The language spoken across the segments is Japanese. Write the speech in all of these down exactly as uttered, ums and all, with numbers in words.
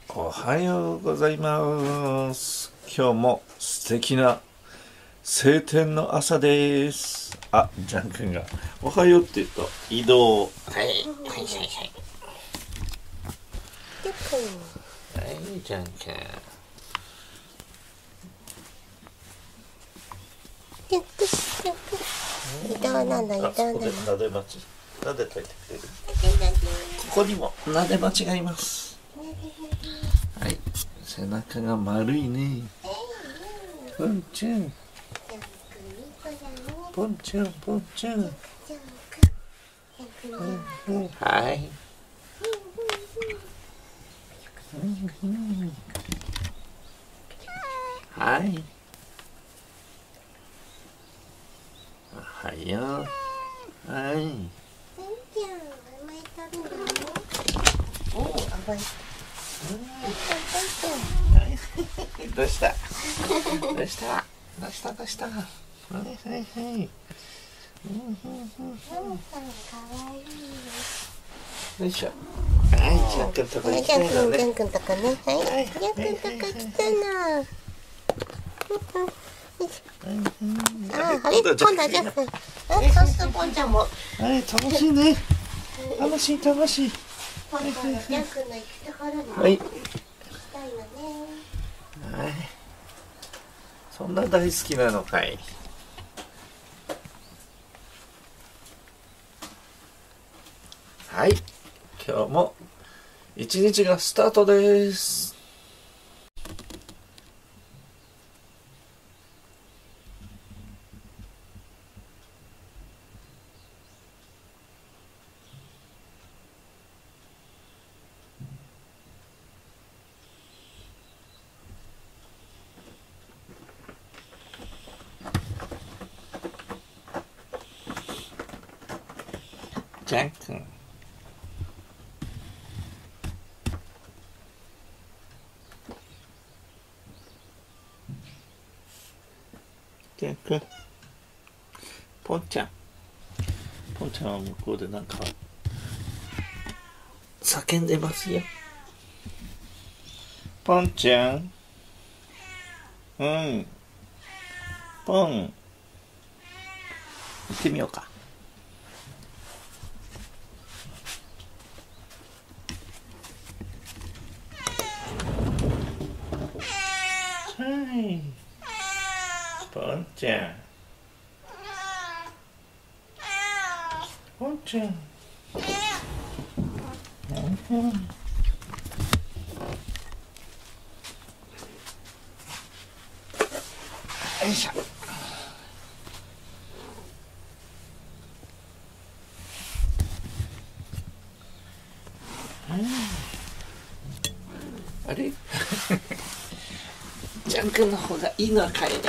おはようございます。今日も素敵な晴天の朝です。あ、ジャン君がおはようって言うと移動。はいはいはいはい。はい、ジャン君。 移動なの移動なの。 あそこでなで鉢なでといてくれる。ここにもなで鉢がいます。はい、背中が丸いね。ポンちゃんポンちゃんポンちゃん。はい。はい。おはよう。はい。 おお、甘い。 どうしたどうしたどうしたどうしたはいはいはい。よいしょ。はい、ジャン君とこ行きたいのね。 ジャン君とこね。はい。ジャン君とこ来たの。あ、あれ、今度はジャン君。そうするとポンちゃんも。 はい、楽しいね。楽しい楽しい。 ポンちゃんがジャン君の行くところに行はい。 きたいのね。 はい。そんな大好きなのかい。はい。今日も一日がスタートです。ジャン君。ジャン君。ポンちゃん。ポンちゃんは向こうでなんか叫んでますよ。ポンちゃん。うん。ポン。行ってみようか。はい。ポンちゃん。ポンちゃん。うん。よいしょ。あれジャン君の方がいいのは帰る。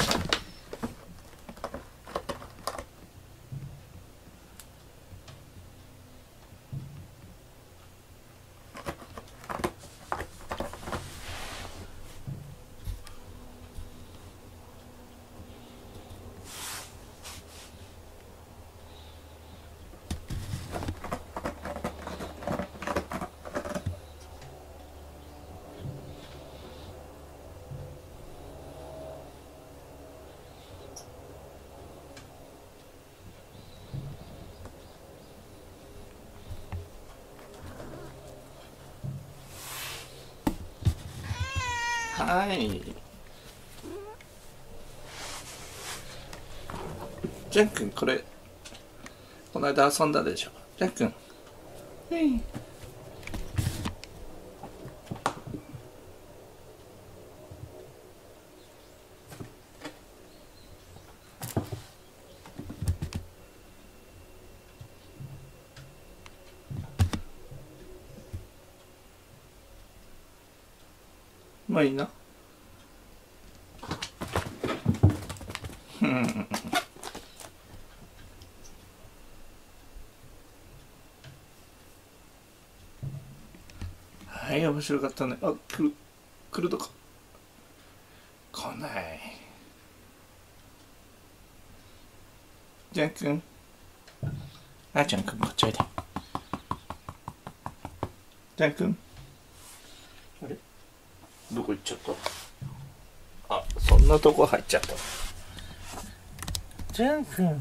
はい。ジャン君これこの間遊んだでしょ。ジャン君。はい。まあいいな。はい、面白かったね。あ、来る来るとか来ない。ジャン君。あ、ジャン君こっちおいで。ジャン君。あれどこ行っちゃった。あ、そんなとこ入っちゃった。ジャン君。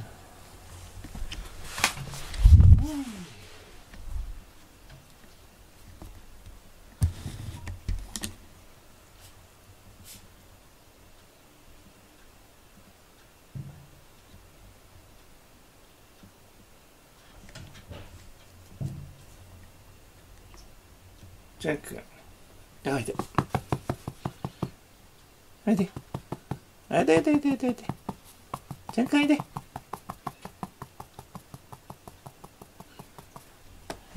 ジャン君。おいで。おいで。おいでおいでおいでおいで。ジャン君おいで。はい。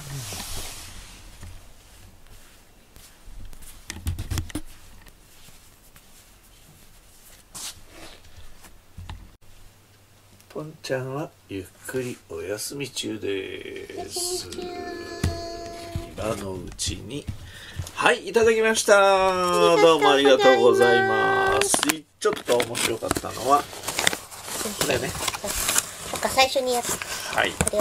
ポンちゃんはゆっくりお休み中です。今のうちに。はい、いただきました。どうもありがとうございます。ちょっと面白かったのはこれね。 なんか最初にやつ。 はい。 これを。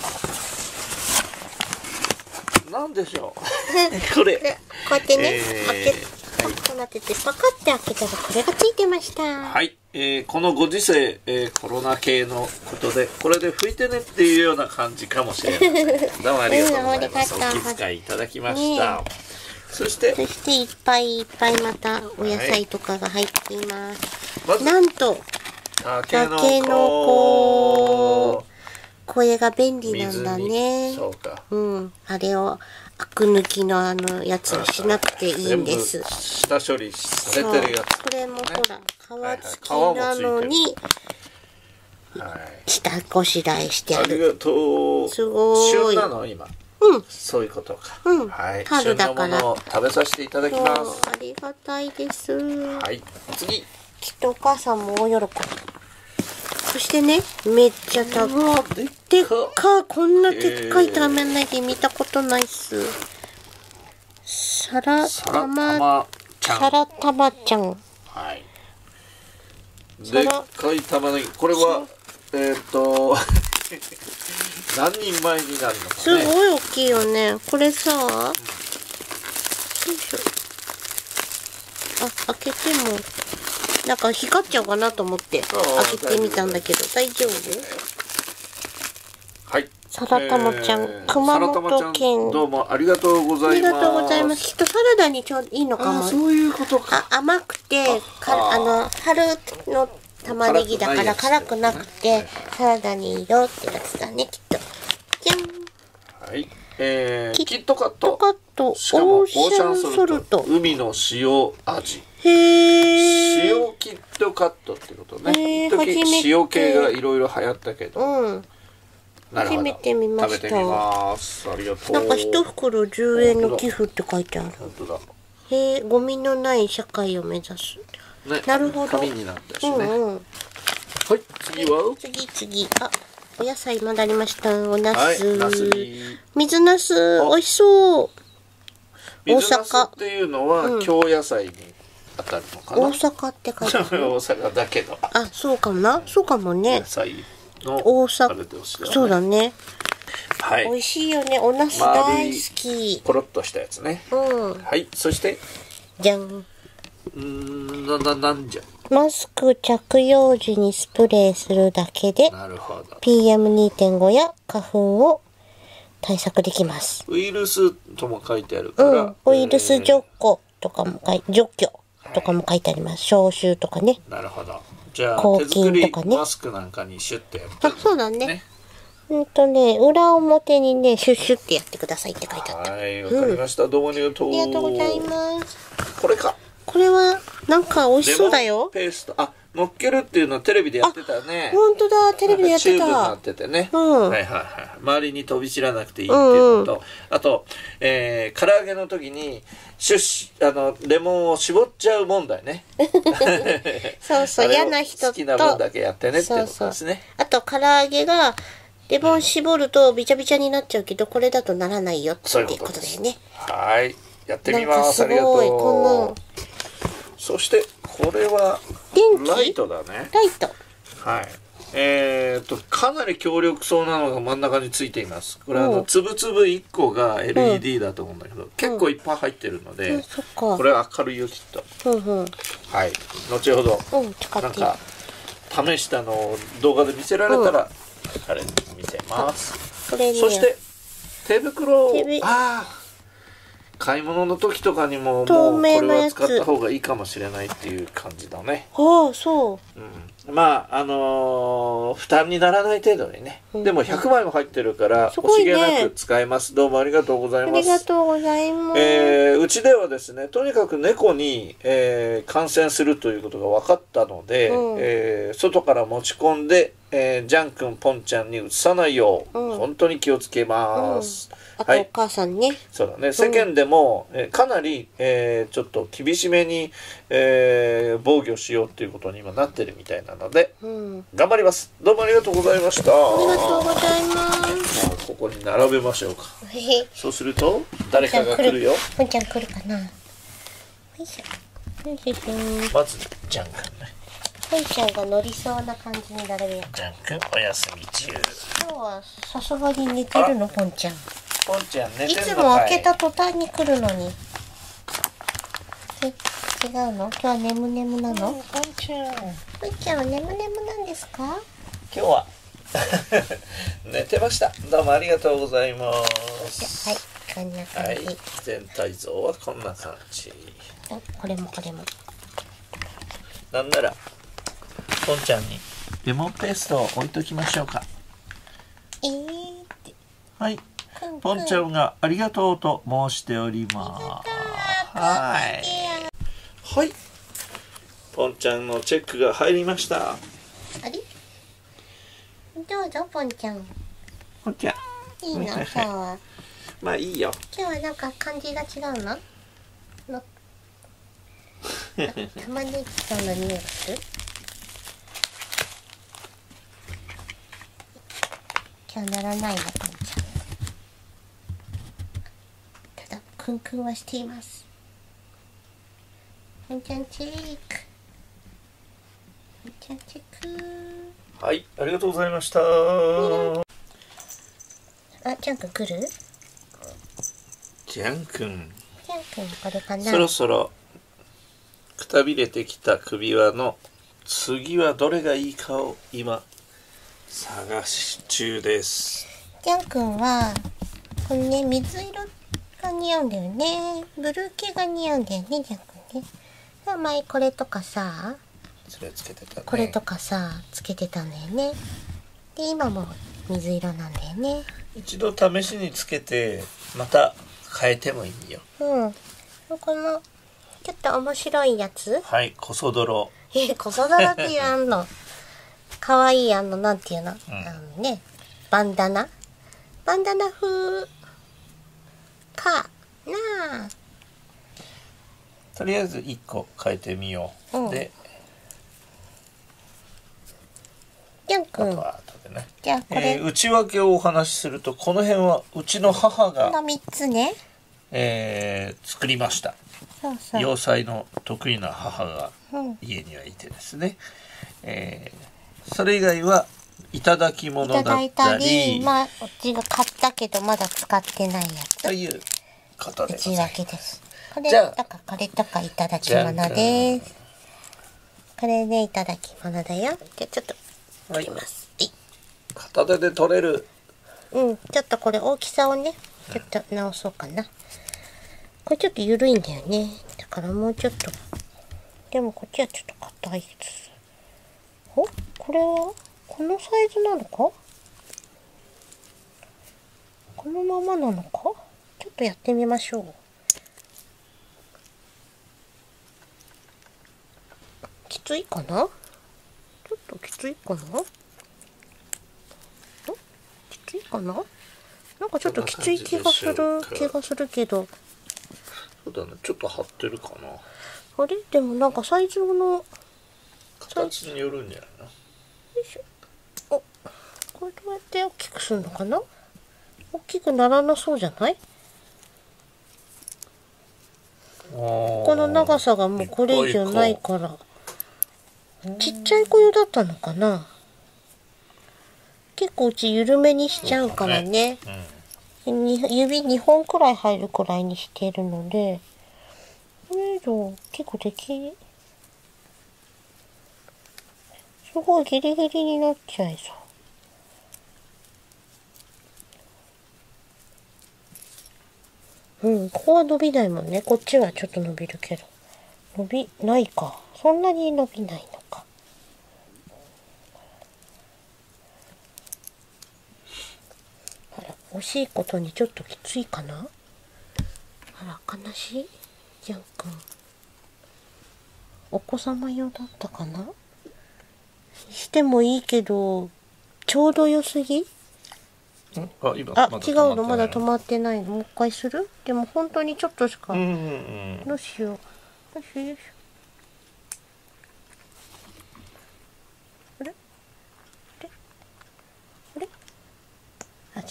なんでしょう。これ。 こうやってね、 えー、 開け、こうなってて、パカって開けたらこれがついてました。 はい、えー、このご時世、えー、コロナ系のことで、これで拭いてねっていうような感じかもしれません。どうもありがとうございます。お気遣いいただきました。ね、そして、 そしていっぱいいっぱいまたお野菜とかが入っています。はい、なんと、 たけのこ。 これが便利なんだね。 そうか。 うん。あれをアク抜きのあのやつをしなくていいんです。 下処理されてるやつ。 これもほら、皮付きなのに、下ごしらえしてある。 ありがとう。 すごい。 旬なの今。 うん。 そういうことか。 うん。 はい。 春だから。 旬のものを食べさせていただきます。 ありがたいです。 はい。次。 きっとお母さんも大喜び。そしてね、めっちゃたっでっか、こんなでっかい玉ねぎ見たことないっす。サラタマちゃん。サラタマちゃん。 はい。でっかい玉ねぎ。これは、えっと、何人前になるのかね。 すごい大きいよね。これさ、よいしょ。あ、開けても。なんか光っちゃうかなと思って開けてみたんだけど大丈夫？ はい。 サラタマちゃん、えー、熊本県。 どうもありがとうございます。 ありがとうございます。きっとサラダにちょうどいいのかも。 あ、そういうことか。 あ、甘くてかあの春の玉ねぎだから辛くなくてサラダにいいよってやつだねきっと。じゃん。 はい。えー、キットカット。 キットカット。 しかもオーシャンソルト。海の塩味。 へー。 塩キットカットってことね。一時塩系がいろいろ流行ったけど。 うん。初めて見ました。 食べてみます。ありがとう。 なんか一袋じゅうえんの寄付って書いてある。 本当だ。 へえ、ゴミのない社会を目指す。 ね、 なるほど。 紙になったしね。 うんうん。 はい、次は。 次次。あ、お野菜まだありました。おナス。 はい、ナス水ナス、美味しそう。 大阪っていうのは、うん、京野菜に当たるのかな。 大阪って書いてある。 大阪だけど。 あ、そうかもな。そうかもね。 野菜の大阪。そうだね。 はい。 美味しいよね。おナス大好き。 コロッとしたやつね。 うん。 はい。そして。 じゃん。 うん、な、な、なんじゃ。 マスク着用時にスプレーするだけで。 なるほど。 ピーエムにてんご や花粉を対策できます。 ウイルスとも書いてあるから。 うん。ウイルス除去とかも書いて、除去とかも書いてあります。消臭とかね。 なるほど。じゃあ、手作りマスクなんかにシュッてやって、 あ、そうだね。うんとね、裏表にね、シュッシュッってやってくださいって書いてあった。 はい、わかりました。どうもありがとう。 ありがとうございます。 これか。 これは、なんか美味しそうだよ。 ペースト。あ、乗っけるっていうのはテレビでやってたね。 本当だ、テレビでやってた。 チューブになっててね。 うん。 はいはいはい。周りに飛び散らなくていいっていうのと、うんうん、あと、えー、唐揚げの時に、シュッシュ、あの、レモンを絞っちゃう問題ね。 そうそう、嫌な人と。 好きな分だけやってねっていうことですね。 そうそう。あと、唐揚げが、レモン絞るとびちゃびちゃになっちゃうけど、これだとならないよっていうことだよね。 はい。やってみます。ありがとう。このそして、これは、 電気ライトだね。 ライト。 はい。 えー、とかなり強力そうなのが真ん中についています。これあのつぶつぶいっこが エルイーディー だと思うんだけど、うん、結構いっぱい入ってるので、うん、これは明るいよきっと、うんうん、はい、後ほど、うん、なんか試したのを動画で見せられたら、うん、彼に見せます。そして手袋を、ああ買い物の時とかにももうこれは使った方がいいかもしれないっていう感じだね。 ああそう、 うん、まああのー、負担にならない程度にね、うん、でもひゃくまいも入ってるから惜しげなく使えます。どうもありがとうございます。 ありがとうございます。 えー、うちではですねとにかく猫に、えー、感染するということが分かったので、うん、えー、外から持ち込んで、えー、ジャン君ポンちゃんにうつさないよう、うん、本当に気をつけます、 うん、あとお母さんね、はい、 そうだね、世間でも、うん、えー、かなり、えー、ちょっと厳しめに、えー、防御しようっていうことに今なってるみたいなので、うん、頑張ります。どうもありがとうございました。 ありがとうございます。 ここに並べましょうか。そうすると誰かが来るよ。 ポンちゃん来るかな。よいしょよいしょ。 まずジャン君ね。 ポンちゃんが乗りそうな感じに並べようか。 ジャン君お休み中。 今日はさすがに寝てるのポンちゃん。 ポンちゃん寝てるのかい。 いつも開けた途端に来るのに。え、違うの？今日は眠眠なの？ ポンちゃん。 ポンちゃんは眠眠なんですか？ 今日は寝てました。どうもありがとうございます。 はい、こんな感じ。 はい、全体像はこんな感じ。 お、これもこれも。 なんならポンちゃんにレモンペーストを置いときましょうか。 えーって。 はい。ポンちゃんがありがとうと申しております。はい。はい。ポンちゃんのチェックが入りました。 あれ？どうぞポンちゃん。 ポンちゃん。 いいの今日は。 まあいいよ。 今日はなんか感じが違うの？の玉ねぎさんの匂いがする？今日ならないのポンちゃん。ただクンクンはしています。ポンちゃんチェック。ポンちゃんチェック。 はい、ありがとうございました。あ、 ジャン君来る？ ジャン君。 ジャン君これかな。 そろそろくたびれてきた首輪の次はどれがいいかを今探し中です。 ジャン君はこのね水色が似合うんだよね。ブルー系が似合うんだよね、ジャン君ね。前これとかさ、 それつけてたね。 これとかさつけてたんだよね。で今も水色なんだよね。 一度試しにつけてまた変えてもいいよ。 うん。このちょっと面白いやつ。 はい、コソ泥。 え、コソ泥っていうあんの。可愛いあのなんていうの、うん、あのね、バンダナ。バンダナ風かなあ。 とりあえずいっこ変えてみよう。うん、で。 ジャン君、 あと後でね、 じゃあこれ、 えー、内訳をお話しするとこの辺はうちの母がこのみっつね、 えー、作りました。 そうそう、 洋裁の得意な母が家にはいてですね、うん、えー、それ以外はいただき物だったり、いただいたり、 まあうちが買ったけどまだ使ってないやつということでございます。 内訳です。これとかこれとかいただき物です。これねいただき物だよ。じゃちょっと取ります。はい、 片手で取れる。 うん、ちょっとこれ大きさをね、ちょっと直そうかな。これちょっと緩いんだよね。だからもうちょっと。でもこっちはちょっと硬いです。お、これはこのサイズなのか？このままなのか？ちょっとやってみましょう。きついかな？ちょっときついかな？きついかな？なんかちょっときつい気がする気がするけど。 そうだね、ちょっと張ってるかな。 あれでもなんかサイズの形によるんじゃないの？よいしょ。お、これどうやって大きくするのかな？大きくならなそうじゃない？この長さがもうこれ以上ないから。ちっちゃい子用だったのかな？ 結構うち緩めにしちゃうからね。に指にほんくらい入るくらいにしてるので、これ以上結構でき、すごいギリギリになっちゃいそう。うん、ここは伸びないもんね。こっちはちょっと伸びるけど。伸びないか。そんなに伸びないのか。あら、惜しいことにちょっときついかな。あら、悲しいジャン君。お子様用だったかな。してもいいけど、ちょうど良すぎ。 あ、今あ、違うの、まだ止まってないの。もう一回する。でも本当にちょっとしか。 うんうんうん。 どうしよう。よいしょよいしょ。あれあれあれあ、違う。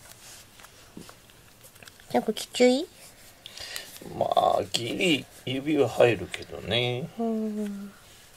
なんかきつい？ まあギリ指は入るけどね。 うん。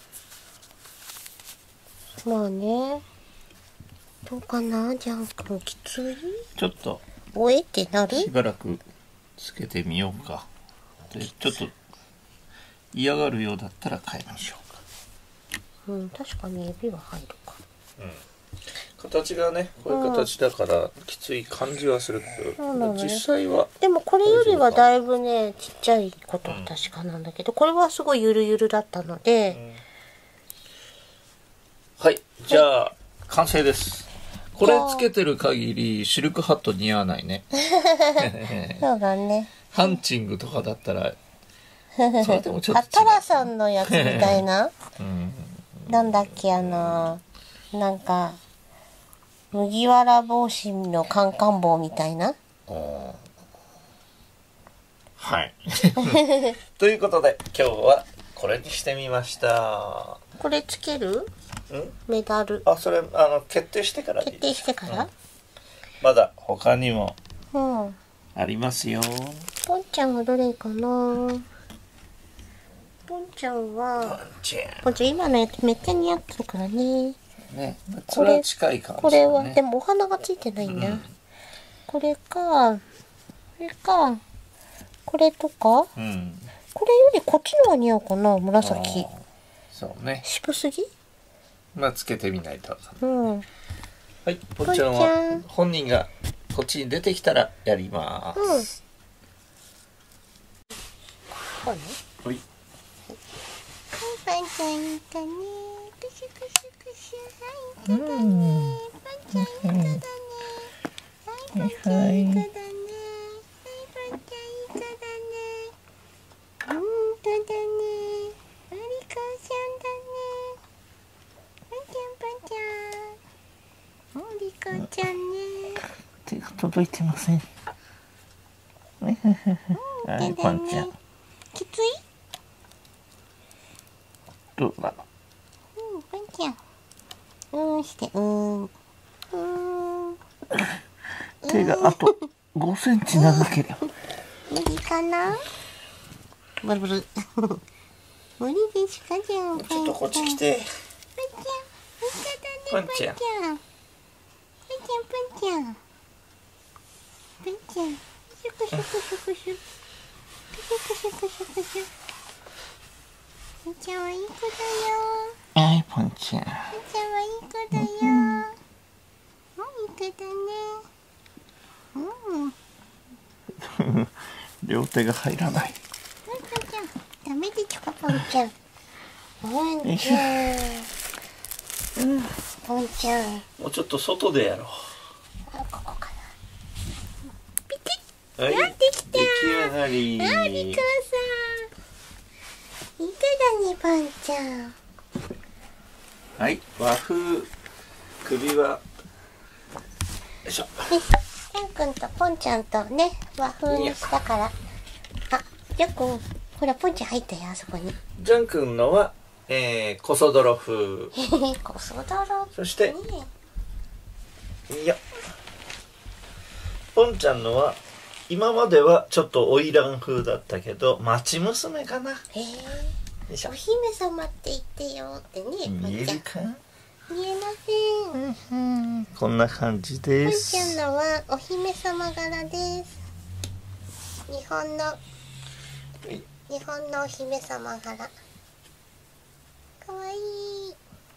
まあね。どうかな、ジャン君、きつい？ ちょっとおえってなる？ しばらくつけてみようか。でちょっと嫌がるようだったら変えましょうか。 うん、確かに指は入るか。 うん。形がね、こういう形だからきつい感じはするけど、 そうなのね。 実際はでもこれよりはだいぶね、ちっちゃいことは確かなんだけど、これはすごいゆるゆるだったので、 はい、じゃあ完成です。これつけてる限りシルクハット似合わないね。 そうだね。 ハンチングとかだったらそれでもちょっと違う。 あ、タラさんのやつみたいな、 うん、 なんだっけ、あのなんか麦わら帽子のカンカン帽みたいな。 はいということで今日はこれにしてみました。 これつける？ んメダル。 あ、それあの決定してからでいい決定してから、 うん、まだ他にもうんありますよ。 ポンちゃんはどれかな。ポンちゃんはポンちゃんポンちゃん今のやつめっちゃ似合ってるからね。 ね、それは近い感じ、ね、 これはでもお花がついてないんだ、うん、これかこれかこれとか、うん、これよりこっちのが似合うかな。紫。 そうね。 渋すぎ。 まあつけてみないと。 うん。 はい、ポンちゃんは本人がこっちに出てきたらやります。うん。 こうね。 はい。 ポンちゃんいたね。クシュクシュクシュ。はい、いただね。ポンちゃんいただね。はい、ポンちゃんいただね。はい、ポンちゃんいただね。うん、とだね。ありこちゃんだね。ポンちゃん、ポンちゃん。おりこちゃんね。 手が届いてません。はい、ポンちゃん。 きつい？ どうだ。 うん、ポンちゃん。うん、して、うん。うん。 手があとごセンチ長ければ。 無理かな？ブルブル。無理ですか、じゃん。 ちょっとこっち来て。 ポンちゃん。ポンちゃん。ポンちゃん。ポンちゃん。ポンちゃん。シュクシュクシュクシュ。シュクシュクシュクシュ。ポンちゃんはいい子だよ。 はい、ポンちゃん。 ポンちゃんはいい子だよ。いい子だね。うん。 両手が入らない。 ポンちゃん、ダメでちゅか、ポンちゃん。ポンちゃん。うん、ポンちゃん。 もうちょっと外でやろう。 あ、ここかな。ピキッ。 はい、 できた。 出来上がり。 あ、リカさん。いい子だね、ポンちゃん。 はい、和風首は。よいしょ。 ジャン君とポンちゃんとね、和風にしたから。あ、ジャン君、ほら、ポンちゃん入ったよ、あそこに。 ジャン君のは、えー、コソ泥風。 コソ泥。 そして、いや、ポンちゃんのは、今まではちょっと花魁風だったけど、町娘かな。 へえ。お姫様って言ってよってね。 見えるか？ 見えません。 こんな感じでふんす。 ちゃんのはお姫様柄です。日本の日本のお姫様柄。かわいい。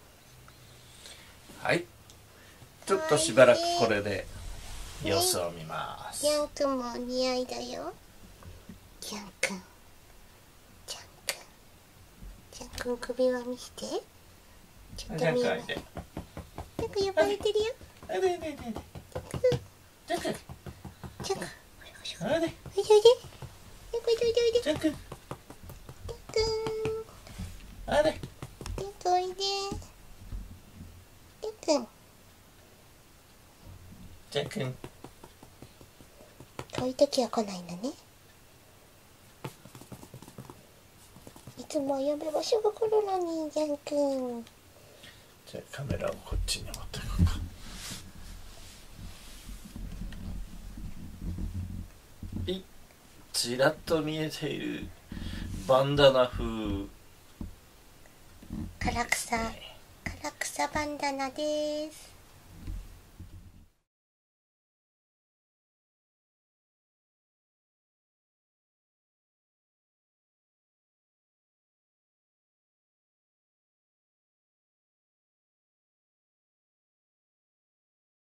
はい。ちょっとしばらくこれで様子を見ます。 ジャンくんもお似合いだよ。ジャンくん。ジャンくん。ジャンくん首輪見して。ちょっと見えない。ジャンくん呼ばれてるよ。 あれれれれ。ジャンくん。 ジャンくん。 あれ。 おいでおいで。ジャンくんおいでおいで。 ジャンくん。 ジャンくん。 あれ。 ジャンくんおいで。ジャンくん。 ジャンくん。 こういう時は来ないんだね。いつも呼べばすぐ来るのに、ジャンくん。 じゃあカメラをこっちに持っていこうか。いちらっと見えているバンダナ風唐草唐草バンダナです。